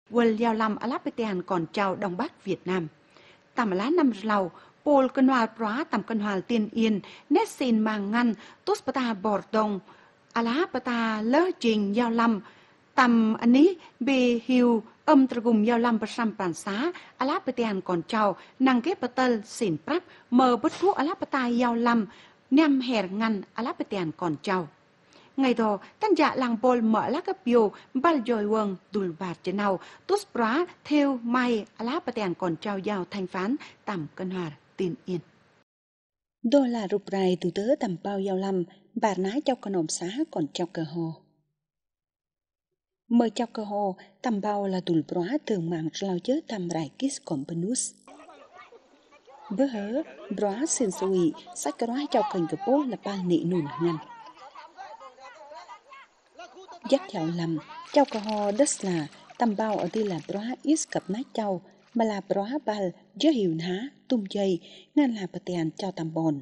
Quân giao lâm Alapetian còn chào Đông Bắc Việt Nam. Tầm lá năm lầu, Pol cân hòa bó tầm cân hòa tiên yên, nét xin mang ngăn, tốt bata bọt đông, Alapeta lỡ trình giao lâm, tầm anh ấy bị hiu trà gùm giao lâm bà xăm bản xá, Alapetian còn chào, năng ghép bà tơ xỉn prap, mờ bất thuốc Alapeta giao lâm, nhằm hẹt ngăn Alapetian còn chào. Ngày đó, tan dạ làng bol mở lá cấp biểu, bal dồi quần, đùl bạt trên nào, tốt bra, theo, mai, lá bà tèn còn trao giao thanh phán, tầm cân hòa, tin yên. Đô là rụp rài từ tớ tầm bao giao lâm, bà nái cho con ổm xá còn trao cờ hồ. Mời trao cờ hồ, tầm bao là đùl bra thường mạng lao chớ tầm rải kis còn benus. Bớ hớ, bra xin xui, sách cờ trao cành cờ bố là ba nị nùn ngăn. Dắt chào lầm, chào cờ hồ đất là tầm bao ở đây là bra is cập nát chào, mà là bra bal dơ hiểu ná, tung dây, ngăn là bà tèn chào tầm bồn.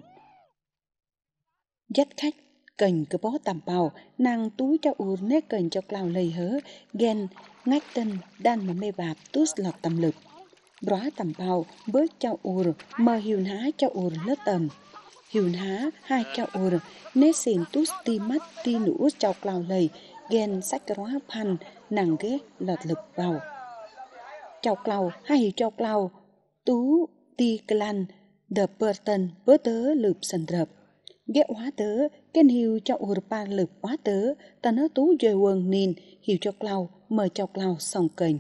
Dắt khách, cành cơ bó tầm bao, nàng túi cho ur nế cành cho cloud lầy hớ, ghen, ngách tân, đan mà mê bạp, tút lọt tầm lực. Bó tầm bao, bớt cho ur, mờ hiểu ná cho ur lớp tầm. Hiểu ná, hai cho ur, nế xin tút ti mắt ti nũ cho cloud lầy, ghen sách rõ pan, nàng ghé lọt lực vào. Cho cloud, hai hiểu cho cloud, tú ti clan, đợp bờ tân, bớ tớ lụp sần rập. Ghé hóa tớ, kênh hiểu cho ur pa lụp hóa tớ, ta nó tú dời quần nín, hiểu cho cloud, mời cho cloud xong kênh.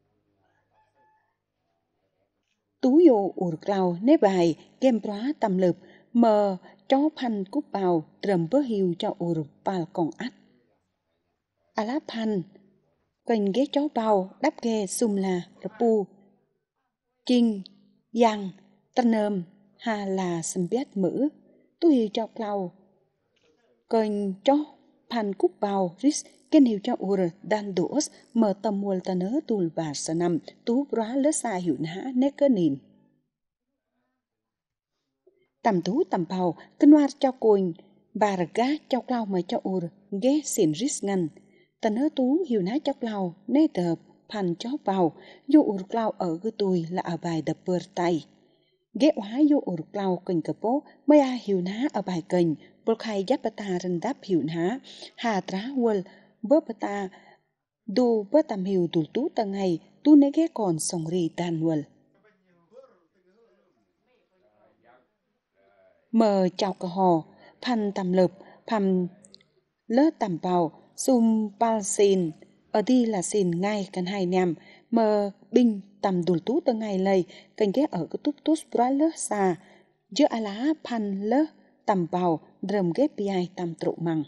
Tú vô ur cloud nế bài, game hóa tầm lụp, mờ chó pan cúp bào, trầm bớ hiểu cho ur pa còn ắt. Alá pan, kênh ghé chó bào, đắp ghé xùm là rapu, chinh, giang, tân ơm, hà là xâm biết mữ. Tu hiểu cho cloud, kênh chó pan cúp bào, ris, kênh hiểu cho ur đan đũs, mở tầm muôn ta nớ tùl bà sa nằm, tú bra lỡ xa hiểu ná nế cơ nìm. Tầm tú tầm bào, kênh hoa cho cùi, bà rạc gá cho cloud mà cho ur, ghé xỉn ris ngăn. Ta nớ tú hiểu ná cho cloud, nế đợp, pan chó bào, dù ur cloud ở gư tùi là ở bài đập bờ tay. Ghé hóa dù ur cloud kênh cờ bố, mới hiểu ná ở bài kênh, bố khai giáp bà ta rần đáp hiểu ná, hà trá quần, bố bà ta đô bố tầm hiểu tùl tú ta ngày, tú nế ghé còn sòng rì tàn quần. Mờ chào cờ hồ, pan tầm lợp, pan lỡ tầm bào, xùm bal xin, ở đi là xin ngay cần hai nhằm, mờ binh tầm đùl tú tơ ngày lầy, cần ghé ở cái tút tút bra lỡ xa, giữa á lá pan lỡ tầm bào, drầm ghé biai tầm trụ măng.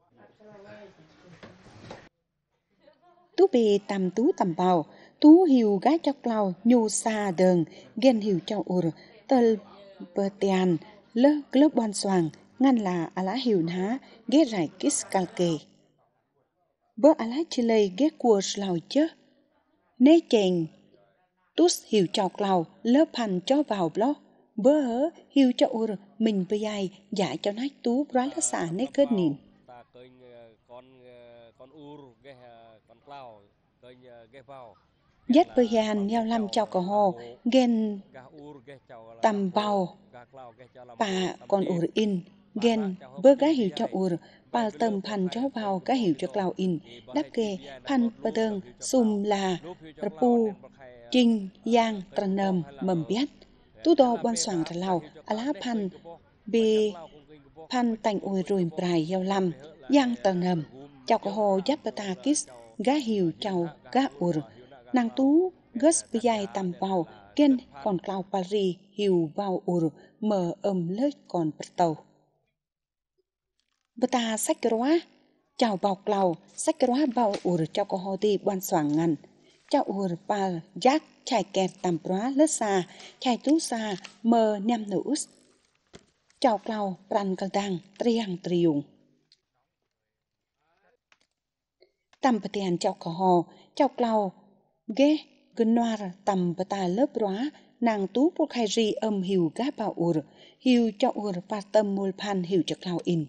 Tú bì tầm tú tầm bào, tú hiểu gái cho cloud nhu xa đờn, ghen hiểu cho ur, tơ bờ tiàn, lỡ glöp bon soàng, ngăn là á lá hiểu ná, ghé rải kis calke. Bớ á lá chì lây ghé cua slau chớ. Nế chèn, tút hiểu cho cloud, lỡ pan cho vào blog, bớ hớ hiểu cho ur, mình bây ai, dạ cho nách tú bra lá xả nế kết nìn. Dắt bơi hàn nhau lâm chào cờ hồ, ghen tầm bào, bà còn ur in, ghen bơ gá hiểu cho ur, bà tầm pan cho vào gá hiểu cho cloud in, đáp ghê, pan bà đơn, xùm là, rapu, chinh, giang, trần nầm, mầm biết. Tú đo bon soàng ra lau, á lá pan, bê, pan tành ui rùi brai nhau lâm, giang trần nầm, chào cờ hồ dắt bà ta kis, gá hiểu chào gá ur. Nàng tú gớt bây dài tầm vào, kênh còn cloud Paris hiểu vào ur, mờ lết còn bật tàu. Bà ta sách róa, chào vào cloud, sách róa vào ur cho cô hồ đi ban soảng ngăn. Chào ur bà giác chài kẹt tầm róa lết xa, chài tú xa, mờ nhằm nữ. Chào cloud, răn cơ đăng, triang triung. Tầm bà tiền chào cô hồ, chào cloud, ghé gần noa tầm bà ta lớp róa, nàng tú bố khai ri hiểu gá bảo ur, hiểu cho ur bà tâm mùl pan hiểu cho cloud in.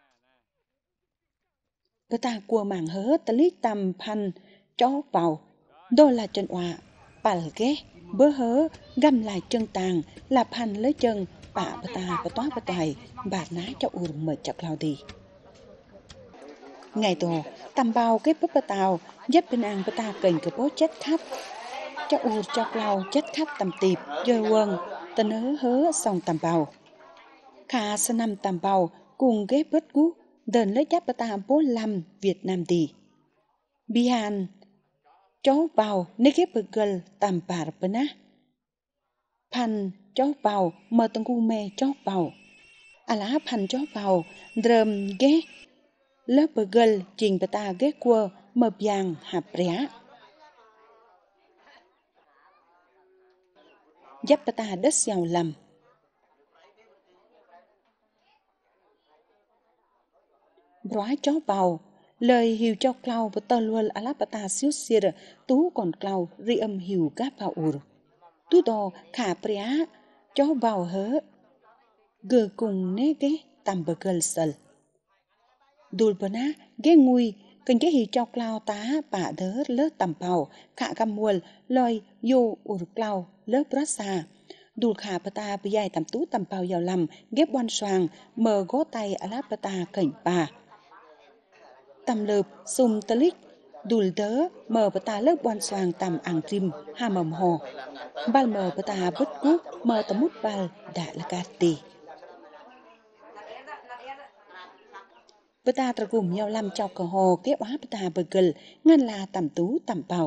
Bà ta cua mảng hớ ta lít tầm pan cho vào, Đó là chân ọa, bal ghé, bơ hớ, găm lại chân tàng, lạp hành lấy chân, bạ bà toá bà toài, bà ná cho ur mở chọc lao đi. Ngày tổ, tầm bao cái búp bà tàu, dếp bên ăn bà ta kênh cái bố chết khách. Cho ur chọc lao chết khách tầm tiệp, dơ quân, tên hớ xong tầm bao. Khá sa năm tầm bao, cùng ghé bớt gú, đền lấy chắp bà ta bố lâm Việt Nam đi. Bi hàn, chó vào nê ghép bờ gờ tầm bà bà ná. Pan chó vào mờ tông gu mê chó vào. Lá pan chó vào drầm ghé lớp bờ gờ trình bà ta ghé quơ mờ biàng hạp rẽ. Dắp bà ta đất giàu lầm. Rói chó vào lời hiểu cho clau và tơ luôn lá bà ta xíu xìa tú còn clau ri âm hiểu gáp vào ur. Tú đò khả brea chó vào hớ gờ cùng nê ghé tầm bờ gờ sờ. Đùl bờ ná ghé ngùi kênh ghé hì cho clau tá bà đớ lớp tầm bào khả găm muôn lòi vô ur clau lớp rát xa. Đùl khả bà ta bây dài tầm tú tầm bào giàu lầm ghép quan soàng mờ gó tay lá bà ta cảnh bà. Tầm lợp xùm tơ lích đùl đớ mờ bà ta lớp quan soàng tầm ảng rim hà mầm hồ. Bal mờ bà ta bứt cút mờ tầm mút bal đã là gạt tì. Bà ta tra gồm nhau lâm chọc cờ hồ kế hóa bà ta bờ gờ ngăn là tầm tú tầm bào.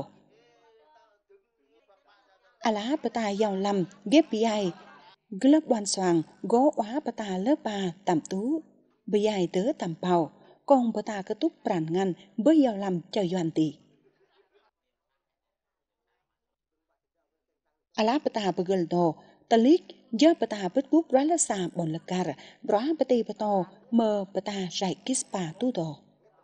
Lá bà ta giàu lâm ghép bí ai lớp quan soàng gó hóa bà ta lớp bà tầm tú bí ai tớ tầm bào. Còn bà ta cứ túc bản ngăn với giàu lâm cho doan tì. Lá bà ta bờ gờ đồ ta lít dơ bà ta bứt gúp rá lá xa bọn lạc gà rá bà tì bà tò mờ bà ta rải kít bà tú đồ.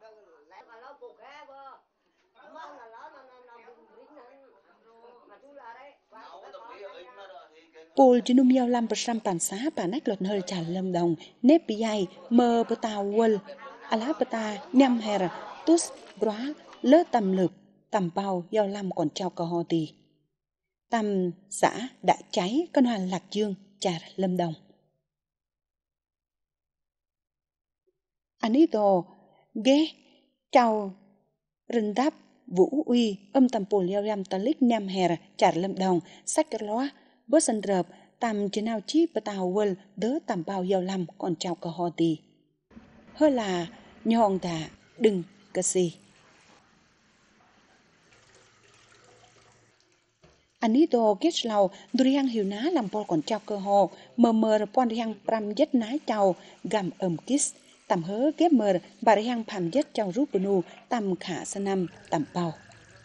Pôl chứ nung nhau lâm bà xăm bản xá bà nách lọt hơi trả lâm đồng nếp bí ai mờ bà ta quần lá bà ta nhằm hèr tút rá lỡ tầm lực tầm bào giàu lâm còn trao cờ hồ tì. Tầm xã đã cháy con hoàn lạc dương trả lâm đồng. Anito ghé trao rừng đáp vũ uy âm tầm pôl giàu lâm ta lích nhằm hèr trả lâm đồng sách cơ loa bớt sân rợp tầm chứ nào chí bà tàu quần đỡ tầm bào giàu lâm còn trao cờ hồ tì. Hơi là nhòn tạ đừng cơ si. Anito kết lâu đuôi hang hiểu ná làm bol còn trao cơ hồ mờ pon hang pram dết ná chào gầm kiss tầm hớ ghép mờ bà hang phàm dết chào rút benu tầm khả sa năm tầm bào.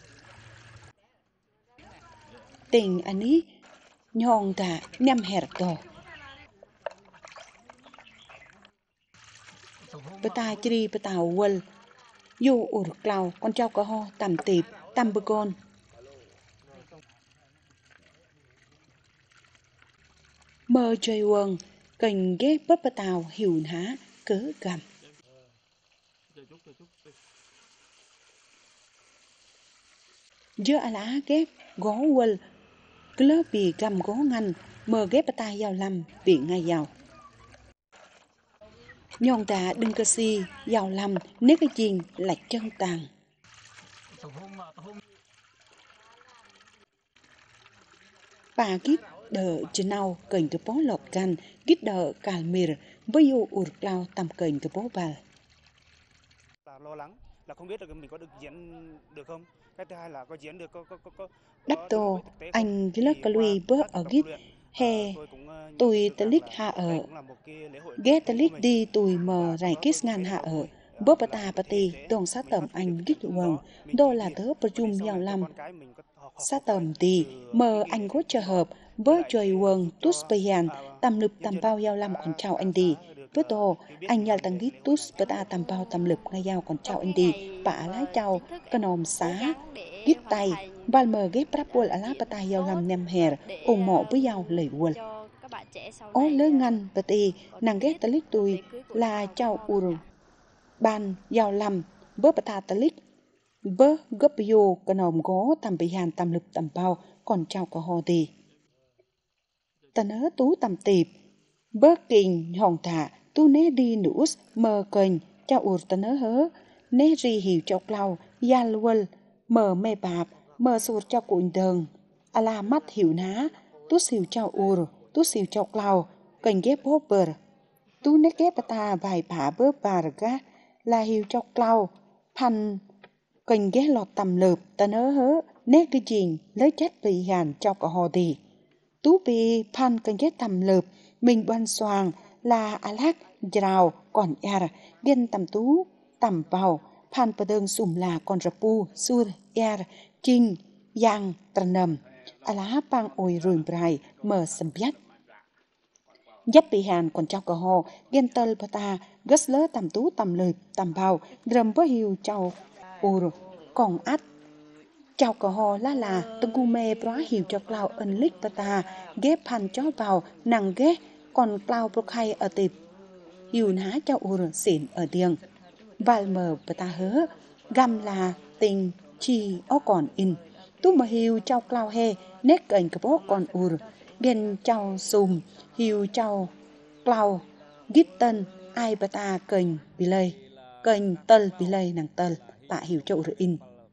Tình ani nhòn tạ nhằm hẹt đồ. Bà ta chri bà tàu quần dù ur clau con trao cơ hồ tầm tịp tầm bơ con. Mơ chơi quần kênh ghép bớt bà tàu hiểu há cớ gầm. Dưa lá ghép gó quần cứ lớp bì gầm gó ngăn mơ ghép bà ta giàu lâm bị ngay giàu. Nhòn tạ đừng cơ si giàu lâm nếu cái chiên lạch chân tàng. Bà kít đỡ chứ nào kênh cái bó lọt gan kít đỡ càl mìr với dù ụt lao tầm kênh cái bó bà. Lo lắng là không biết là mình có được diễn được không. Cái thứ hai là có diễn được có Đắp tô anh với lớp cà lui bớt ở gít hè tôi tê lít hạ ở ghé tê lít đi tùi mờ rải kít ngàn hạ ở bớt bà ta bà tì đồng sát tầm anh gít quần đô là tớ bà chung giàu lâm sát tầm tì mờ anh gốt chờ hợp với trời quần tút bầy hàn tầm lực tầm bao giàu lâm còn chào anh đi với tô anh nhờ tăng gít tút bà ta tầm bao tầm lực ngay giàu còn chào anh đi bà lái chào cái nòm xá gít tay Val mờ ghép rap buồn lá bà ta giàu làm nem hèr ủng mộ với giàu lời buồn. Ó lỡ ngăn bà tì nàng ghét ta lít tùi là chào ur ban giàu làm bớt bà ta lít bơ gấp yo cái nòm gó tầm bị hàn tầm lực tầm bao còn trao cả hồ đi ta nớ tú tầm tịp bơ kình hòn thả tu né đi nũ mờ kênh trao ur ta nớ hớ né ri hiểu cho clau yal wal mờ mê bạp mờ sụt cho cuộn đờn ala mắt hiểu ná tu xìu trao ur tu xìu cho clau kênh ghép bố bờ tu né ghép ta vài bả bơ bà ga là hiểu cho clau pan kênh ghé lọt tầm lợp ta nớ hớ nét cái chuyện lấy chết bị hàn cho cả hồ đi tú bị pan kênh ghé tầm lợp mình đoan xoàng là alak rào còn er ghen tầm tú tầm vào pan bờ đơn sùm là còn rapu sur er trinh yang trần ala pang oi rùi brai mở sầm biát dắt bị hàn còn cho cả hồ ghen tơ pata gất lỡ tầm tú tầm lợp tầm vào rầm với hiu trâu ur còn ắt chào cờ hò là từng gu mê bó hiểu cho cloud ân lích ta ghép pan cho vào nàng ghé còn cloud bốc hay ở tịp hiểu ná cho ur xỉn ở điềng vài mờ ta hớ găm là tình chi ó còn in tú mà hiểu cho cloud he nét cảnh cái bó còn ur ghen chào sùm hiểu chào cloud gít tân ai ta kênh bị lây kênh tơ bị lây nàng tơ tạ hiểu cho ur in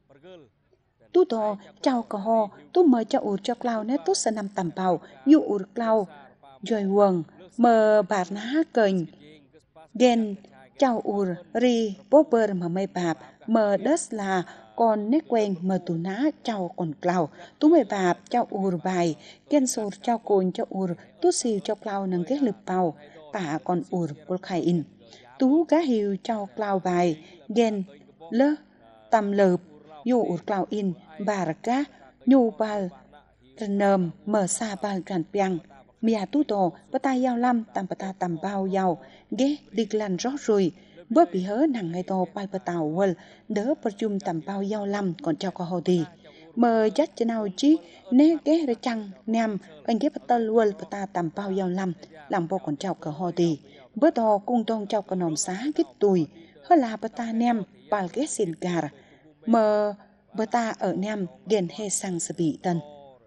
tu to chào cờ ho tu mời cho ur cho cloud nét tốt năm tầm bào dụ ur cloud rồi quần mờ bạt ná kênh gen chào ur ri bopper mà mây bạp mờ đất là còn nét quen mờ tù ná chào còn cloud tú mây bạp chào ur bài gen sột chào cồn cho ur tu xìu cho cloud nâng ghét lực bào tạ còn ur bol khai in tú gá hiu chào cloud bài gen lơ tầm lợp dù ur cloud in bà cá nhu bal nơm mở xa bal gan piang mia tu to bata yao lam tam bata tam bao yao ghé đi lan rót rồi bớt bị hớ nàng ngay to pai batao wal đỡ perchum tam bao yao lam còn cho có hồ đi mờ dắt cho nào chi né ghé ra chăng nam anh ghé bata wal bata tam bao yao lam làm bao còn cho có hồ đi bớt to cung tông cho có nòm xá kít tùy hớ là bata nam bal ghé xin gar mờ bata ở nam gen he sang sẽ bị tân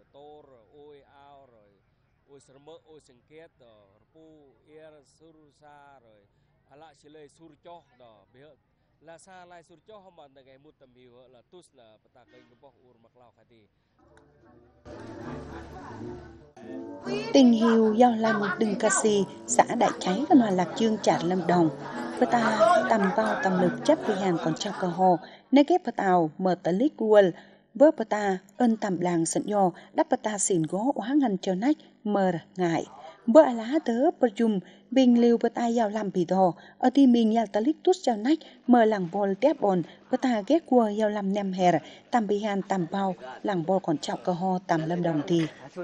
tình hiu giao lâm đừng ca si xã đại cháy và hòa lạc chương chặt lâm đồng bata tầm bao tầm lực chấp vì hàn còn cho cơ hồ nơi ghép tàu mở tờ lít wall bơ bata ơn tầm làng sận yo đắp bata xỉn gó hóa ngăn cho nách mờ ngại bơ lá tớ bơ chum bình liu bata giao làm bị đò ở thì mình giao tờ lít tút cho nách mờ làng bol tép bồn bata ghép cua giao làm nem her tầm bị hàn tầm bao làng bol còn cho cơ hồ tầm lâm đồng thì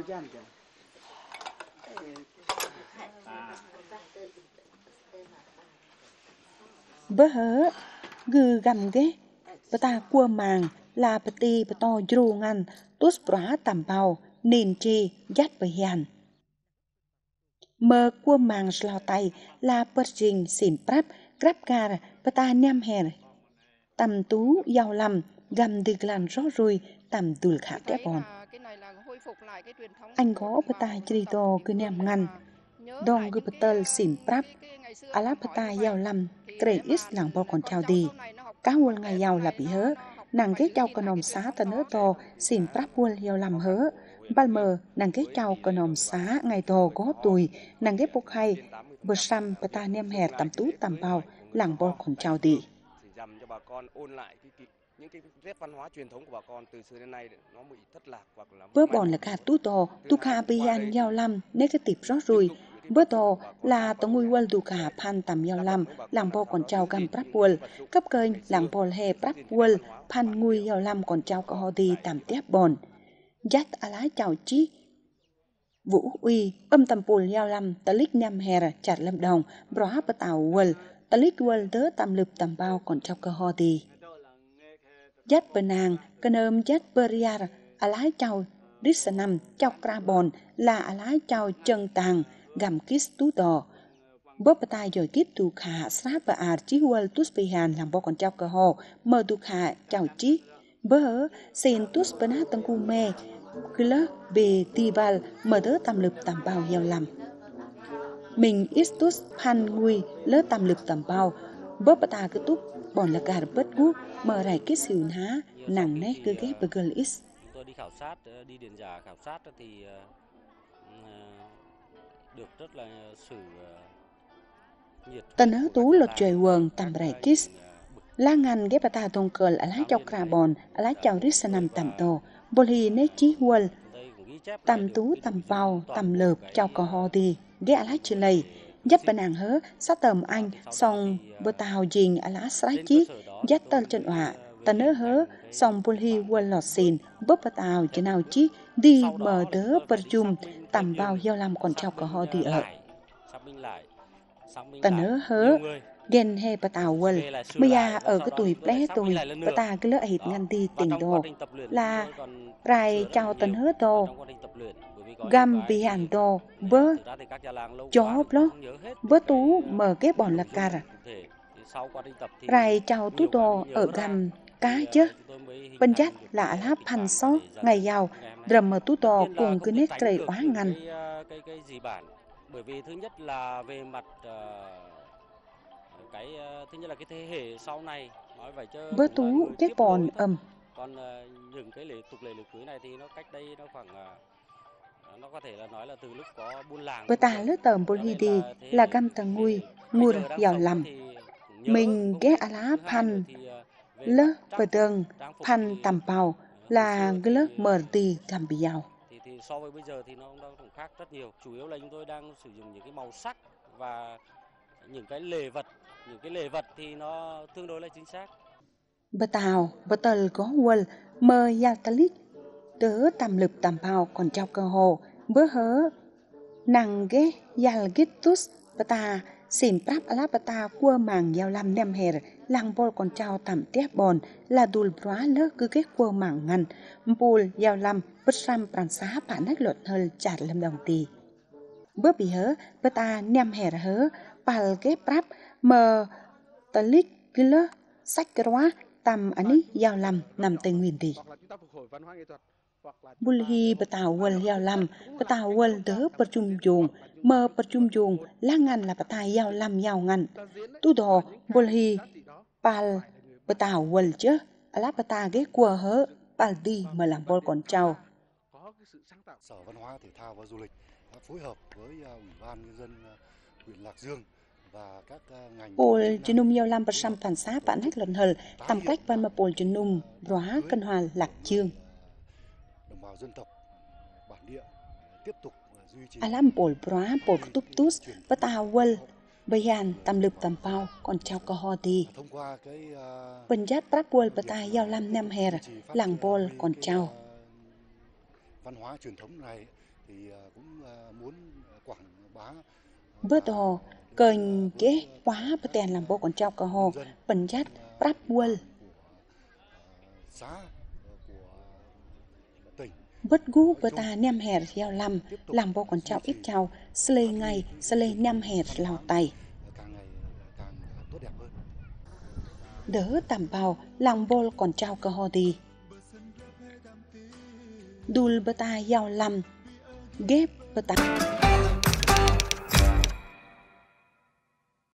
bơ hớ gư gầm ghé bata cua màng là bati bato dru ngăn tus bra tầm bao nền chi dắt bởi hàn mờ cua màng slau tay là perjing xỉn prap grab gar bata nham her tầm tú giàu lầm gầm được làn rõ rồi tầm đùl khả tép bòn anh có bata chirito cứ nham ngăn dong gu batal xỉn prap ala bata giàu lầm kre is làng bao còn chào đi cá huân ngày giàu là bị hớ nàng ghé trao con nòm xá ta nớ to xin prap huân giàu làm hớ bal mờ nàng ghé trao con nòm xá ngày to có tuổi nàng ghé bốc hay bờ sam bata nem hè tầm tú tầm bao làng bao còn chào đi dằm cho bà con ôn lại những cái nét văn hóa truyền thống của bà con từ xưa đến nay nó bị thất lạc hoặc là bữa bọn là cả tú to tu kha bian giàu lắm nét cái tiệp rót rồi bữa to là tông ngui wal tu kha pan tầm giàu lắm làng bao còn chào gam prap wal cấp kênh làng bol he prap wal pan ngui giàu lắm còn chào cả họ đi tầm tép bòn dắt ala chào chí vũ uy âm tầm pol giàu lắm talik nham her chặt lâm đồng bro hấp tàu wal talik wal tớ tầm lụp tầm bao còn chào cả họ đi dắt bên nàng cơn dắt beriar alái chào Rissanam chào Krabon là alái chào chân tàng gầm kiss tú đỏ bớt tay rồi kiss tu khả sát và ar chí wal tus pihan làm bao còn chào cơ hồ mờ tu khả chào chí Bơ xin tus bana tangku me kila be tibal mở đỡ tam lực tam bao gieo làm mình istus pan ngui lỡ tam lực tam bao bơ bata cứ túc bọn là cả bất gút mở rải kết xỉu há nặng nét cứ ghép bơ girl is. Tôi đi khảo sát, đi điền giả khảo sát thì được rất là sự nhiệt. Tần hớ tú lột trời quần tam rải kiss la ngàn ghép bata thong cờ ở lá chọc carbon ở lá chọc rít sanam tam tô bồ hi nét chí huân tam tú tam bao tam lợp chọc cò ho đi ghé ở lá chữ lầy dắt bên nàng hớ sát tầm anh xong bơ tàu dình ở lá sái chí dắt tên chân họa tần hớ hớ xong bồ hi huân lọt xin bớt bơ tàu chân nào chí đi mở đỡ bờ chùm tam bao gieo làm còn chọc cò ho đi ở tần hớ hớ gen he bà tàu quần bây giờ ở cái tuổi bé tuổi bà ta cái lỡ hít ngăn đi tỉnh đồ là rai chào tần hớ đồ gam bị hàn đồ bơ chó blo bơ tú mở cái bọn là cà rai chào tú đồ ở gam cá chứ bên chắc là lá pan sót ngày giàu rầm mở tú đồ cùng cái nét cây quá ngăn bởi vì thứ nhất là về mặt thứ nhất là cái thế hệ sau này nói vậy chứ bơ tú cái bòn ầm còn những cái tục lệ cưới này thì nó cách đây nó khoảng nó có thể là nói là từ lúc có buôn làng bơ ta lỡ tầm bôn hi đi là gam tầng ngui ngùr giàu lầm mình ghé á lá pan lỡ bờ đường pan tầm bào là cái lớp mở đi thầm bị giàu thì so với bây giờ thì nó cũng khác rất nhiều, chủ yếu là chúng tôi đang sử dụng những cái màu sắc và những cái lề vật thì nó tương đối là chính xác. Bờ tàu, bờ tờ có quần mờ ya talit đỡ tầm lực tầm bao còn trao cơ hồ bữa hớ nàng ghé yal gitus bờ ta xỉm prap ala bờ ta cua màng giàu làm nem her lang bol còn trao tầm tép bòn là đùl bóa lỡ cứ ghé cua màng ngăn bùl giàu làm bớt sam prang xá bản nách luật hơi chặt lâm đồng tì bữa bị hớ bờ ta nem her hớ pal ghé prap mờ talit gila sách quá tầm anh giàu làm nằm tây nguyên đi Bulhi betau wal giàu làm betau wal đỡ bờ chung dùng mờ bờ chung dùng lá ngăn là betai giàu làm giàu ngăn tu đồ Bulhi pal betau wal chứ lá beta ghé cua hớ pal đi mà làm bol còn trâu. Sở Văn hóa Thể thao và Du lịch đã phối hợp với Ủy ban nhân dân huyện Lạc Dương và các ngành Pol Junum giàu làm bờ sam phản xá bản hết lần hờ tầm cách ban mà Pol Junum róa cân hòa Lạc Dương. Đồng bào dân tộc bản địa tiếp tục duy trì. Alam Pol róa Pol túc tus betau wal bayan tầm lực tầm bao còn trao cơ ho đi. Thông qua cái Bên giác prap wal betai giàu làm nem her làng Pol còn trao. Văn hóa truyền thống này thì cũng muốn quảng bá bớt đồ cơn kế quá bớt tiền làm bộ còn trao cơ hồ bẩn chất prap wal bớt gu bớt ta nem her gieo làm bộ còn trao ít trao slay ngày slay nem her lao tay đỡ tạm bào làm bộ còn trao cơ hồ đi đul bớt ta gieo ghép bớt ta